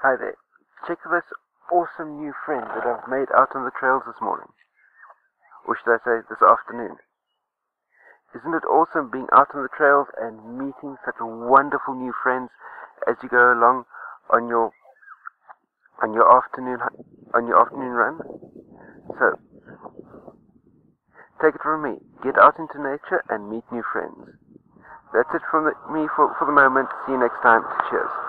Hi there. Check this awesome new friend that I've made out on the trails this morning. Or should I say this afternoon. Isn't it awesome being out on the trails and meeting such wonderful new friends as you go along on your afternoon run? So, take it from me. Get out into nature and meet new friends. That's it from me for the moment. See you next time. Cheers.